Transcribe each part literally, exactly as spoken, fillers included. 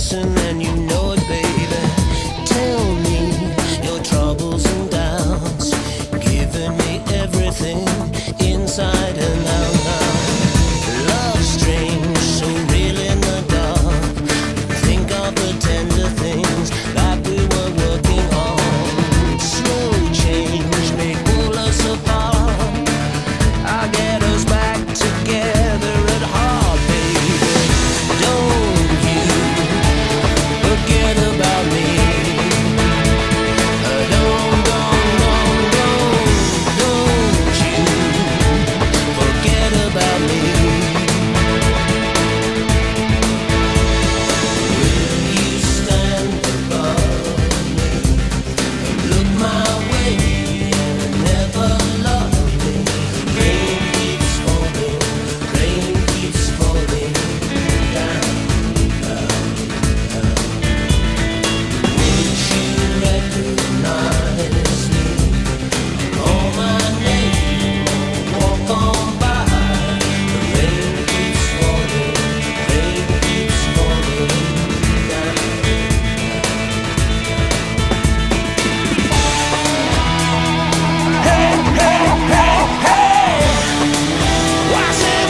dancing and you know it, baby. Tell me your troubles and doubts, giving me everything inside and out now. Love strange, so real in the dark. Think of the tender things that we were working on. Slow change may pull us apart. I'll get us back together at heart, baby. Don't you forget about me. Uh, Don't, don't, don't, don't, don't you forget about me. Will you stand above me and look my way and never love me? Rain keeps falling, rain keeps falling down, down, down. Would you recognize me? Call my name, walk on by. The rain keeps falling, rain keeps falling down. Hey, hey, hey, hey! What's it?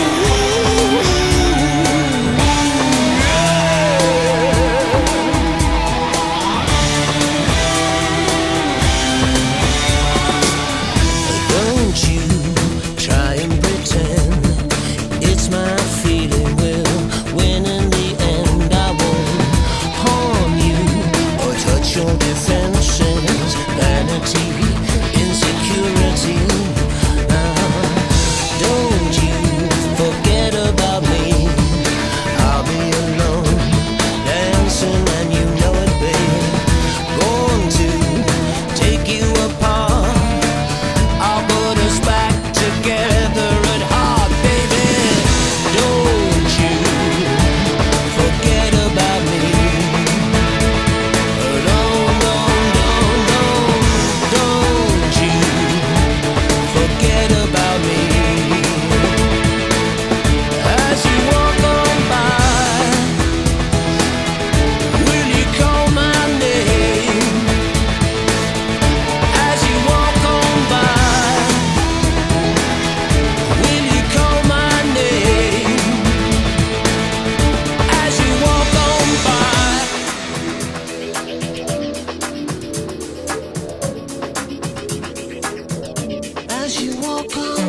Don't you try and pretend it's my feeling will win in the end. I won't harm you or touch your defenses, vanity, insecurity. Now, don't you forget about me. I'll be alone, dancing and you know it, baby. Going to take you apart. I'll put us back together at heart, baby. Don't you forget about me. Don't, don't, don't, don't, don't you forget about me. As you walk on by, will you call my name? As you walk on by, will you call my name? As you walk on by. As you walk on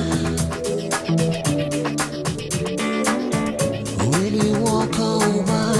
by, will you walk on by?